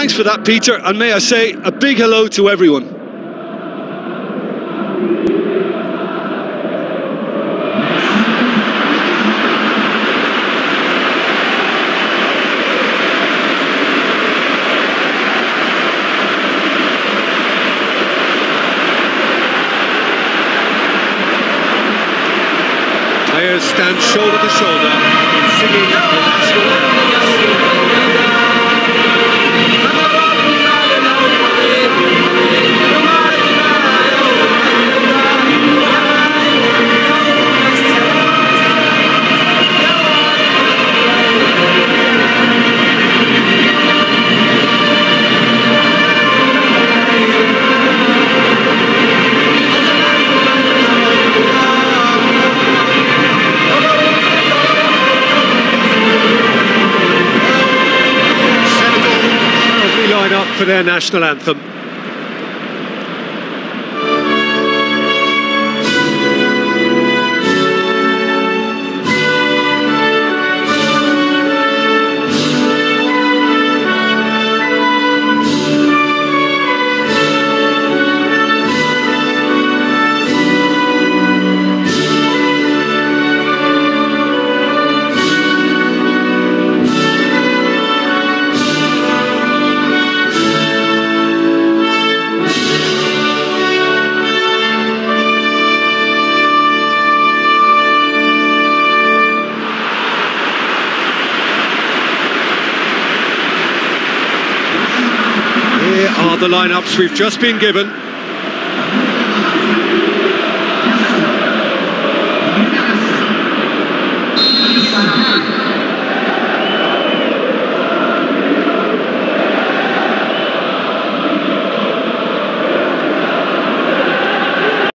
Thanks for that, Peter, and may I say a big hello to everyone. Players stand shoulder to shoulder, singing the national anthem. For their national anthem. Here are the lineups we've just been given.